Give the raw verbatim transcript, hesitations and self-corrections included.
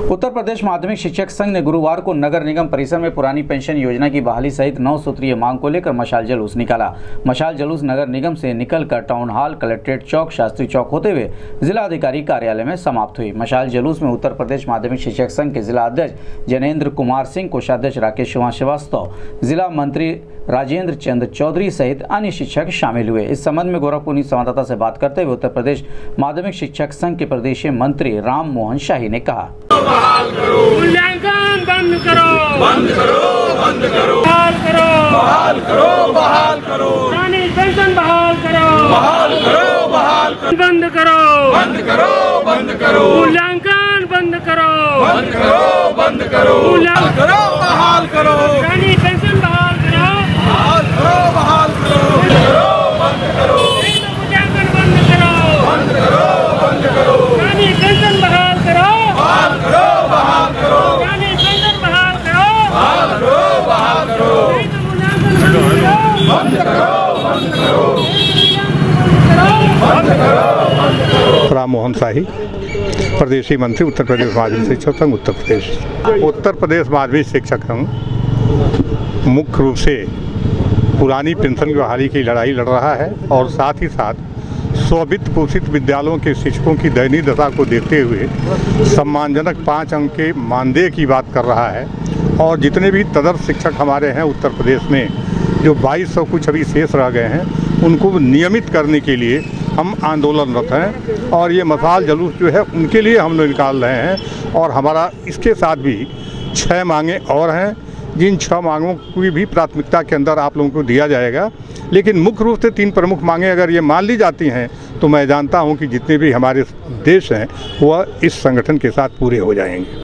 उत्तर प्रदेश माध्यमिक शिक्षक संघ ने गुरुवार को नगर निगम परिसर में पुरानी पेंशन योजना की बहाली सहित नौ सूत्रीय मांग को लेकर मशाल जुलूस निकाला। मशाल जुलूस नगर निगम से निकलकर टाउन हॉल, कलेक्ट्रेट चौक, शास्त्री चौक होते हुए जिला अधिकारी कार्यालय में समाप्त हुई। मशाल जुलूस में उत्तर प्रदेश माध्यमिक शिक्षक संघ के जिला अध्यक्ष जैनेन्द्र कुमार सिंह, कोषाध्यक्ष राकेश श्रीवास्तव, जिला मंत्री राजेंद्र चंद्र चौधरी सहित अन्य शिक्षक शामिल हुए। इस संबंध में गोरखपुर संवाददाता से बात करते हुए उत्तर प्रदेश माध्यमिक शिक्षक संघ के प्रदेशीय मंत्री राम मोहन शाही ने कहा, मूल्यांकन बंद करो, बंद करो, बंद करो, बहाल करो, बहाल करो, बहाल करो, पुरानी पेंशन बहाल करो, बहाल करो, बहाल करो, बंद करो, बंद करो, बंद करो, मूल्यांकन बंद करो, बंद करो, बंद करो, मूल्यांकन करो, बहाल करो, पुरानी पेंशन बहाल करो, बहाल करो, बहाल करो, बंद करो, मूल्यांकन बंद करो, बंद करो, बंद करो, पुरानी पेंशन बहाल करो, बहाल करो, बहाल करो, पुरानी पेंशन बहाल करो, बहाल करो, बहाल करो, मूल्यांकन बंद करो, बंद करो, बंद करो, बंद करो। राम मोहन शाही, प्रदेशीय मंत्री, उत्तर प्रदेश माध्यमिक शिक्षक संघ उत्तर प्रदेश। उत्तर प्रदेश माध्यमिक शिक्षक संघ मुख्य रूप से पुरानी पेंशन की बहाली की लड़ाई लड़ रहा है और साथ ही साथ स्ववित्त पोषित विद्यालयों के शिक्षकों की दयनीय दशा को देखते हुए सम्मानजनक पाँच अंक के मानदेय की बात कर रहा है। और जितने भी तदर्थ शिक्षक हमारे हैं उत्तर प्रदेश में, जो बाईस सौ कुछ अभी शेष रह गए हैं, उनको नियमित करने के लिए हम आंदोलनरत हैं और ये मशाल जुलूस जो है उनके लिए हम लोग निकाल रहे हैं। और हमारा इसके साथ भी छः मांगे और हैं, जिन छह मांगों की भी प्राथमिकता के अंदर आप लोगों को दिया जाएगा। लेकिन मुख्य रूप से तीन प्रमुख मांगे अगर ये मान ली जाती हैं तो मैं जानता हूं कि जितने भी हमारे देश हैं वह इस संगठन के साथ पूरे हो जाएंगे।